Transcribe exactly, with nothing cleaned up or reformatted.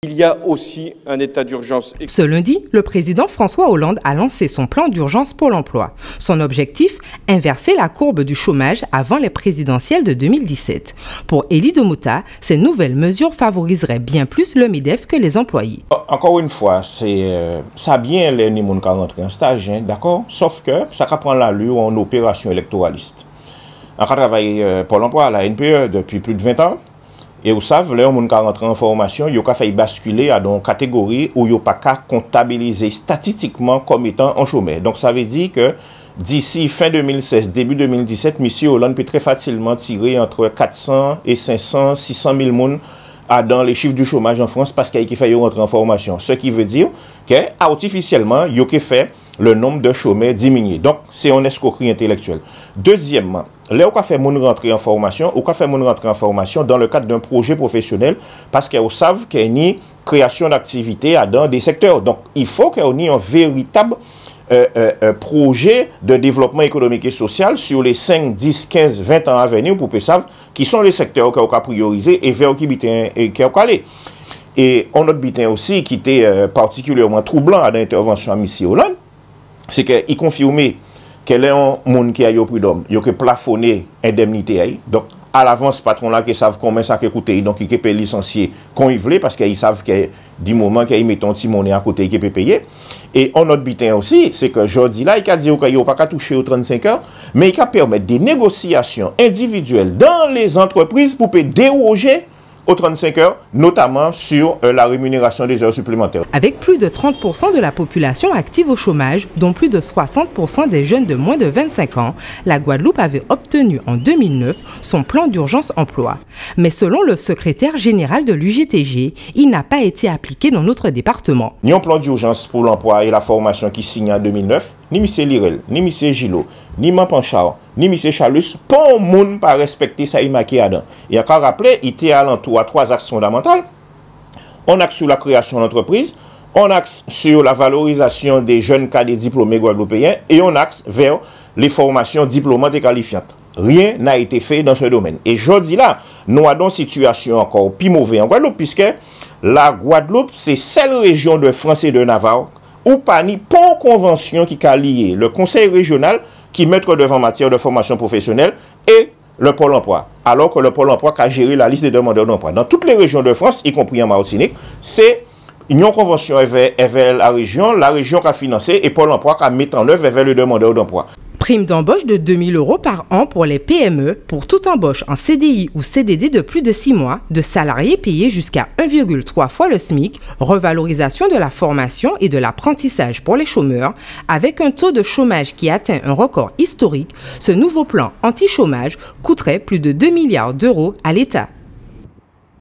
Il y a aussi un état d'urgence. Ce lundi, le président François Hollande a lancé son plan d'urgence Pôle emploi. Son objectif, inverser la courbe du chômage avant les présidentielles de deux mille dix-sept. Pour Élie Domouta, ces nouvelles mesures favoriseraient bien plus le MEDEF que les employés. Encore une fois, c'est euh, ça bien les gens qui rentrent en stage, hein, d'accord? Sauf que ça prend l'allure en opération électoraliste. On a travaillé euh, Pôle emploi à la N P E depuis plus de vingt ans. Et vous savez, les gens qui rentrent en formation, ils ont fait basculer à une catégorie où ils n'ont pas qu'à comptabiliser statistiquement comme étant en chômage. Donc ça veut dire que d'ici fin deux mille seize, début deux mille dix-sept, M. Hollande peut très facilement tirer entre quatre cents et cinq cents, six cent mille personnes dans les chiffres du chômage en France parce qu'il a fait rentrer en formation. Ce qui veut dire qu'artificiellement, il a fait le nombre de chômeurs diminuer. Donc, c'est une escroquerie intellectuelle. Deuxièmement, là où on fait mon rentrer en formation, on fait mon rentrer en formation dans le cadre d'un projet professionnel parce qu'ils savent qu'il y a une création d'activité dans des secteurs. Donc, il faut qu'il y ait un véritable euh, euh, projet de développement économique et social sur les cinq, dix, quinze, vingt ans à venir pour qu'ils savent qui sont les secteurs qu'on a priorisés et vers qui on va aller. Et on note bien aussi qui était euh, particulièrement troublant à l'intervention à M. Hollande, c'est qu'il confirmait qu'il y a un monde qui a eu prud'homme, il a plafonné l'indemnité. Donc, à l'avance, patron là qui savent combien ça coûte, donc il peut licencier quand il veut, parce qu'ils savent que du moment qu'ils mettent un petit monnaie à côté, il peut payer. Et on note bien aussi, c'est que aujourd'hui là, il a dit qu'il n'a pas touché aux trente-cinq heures, mais il a permettre des négociations individuelles dans les entreprises pour déroger aux trente-cinq heures, notamment sur euh, la rémunération des heures supplémentaires. Avec plus de trente pour cent de la population active au chômage, dont plus de soixante pour cent des jeunes de moins de vingt-cinq ans, la Guadeloupe avait obtenu en deux mille neuf son plan d'urgence emploi. Mais selon le secrétaire général de l'U G T G, il n'a pas été appliqué dans notre département. Ni un plan d'urgence pour l'emploi et la formation qui signe en deux mille neuf, ni M. Lirel, ni M. Gillot, ni M. Panchard, ni M. Chalus, pas un monde pas respecter ça, il m'a qui dedans. Et encore rappelé, il était alentour à trois axes fondamentaux. On axe sur la création d'entreprises, on axe sur la valorisation des jeunes cadets diplômés guadeloupéens et on axe vers les formations diplômantes et qualifiantes. Rien n'a été fait dans ce domaine. Et je dis là, nous avons une situation encore plus mauvaise en Guadeloupe, puisque la Guadeloupe, c'est celle région de France et de Navarre où pas ni pas convention qui a lié le conseil régional qui met devant matière de formation professionnelle et le Pôle emploi. Alors que le Pôle emploi a géré la liste des demandeurs d'emploi. Dans toutes les régions de France, y compris en Martinique, c'est une convention vers la région, la région qui a financé et Pôle emploi qui a mis en œuvre vers le demandeur d'emploi. Prime d'embauche de deux mille euros par an pour les P M E pour toute embauche en C D I ou C D D de plus de six mois, de salariés payés jusqu'à un virgule trois fois le SMIC, revalorisation de la formation et de l'apprentissage pour les chômeurs, avec un taux de chômage qui atteint un record historique, ce nouveau plan anti-chômage coûterait plus de deux milliards d'euros à l'État.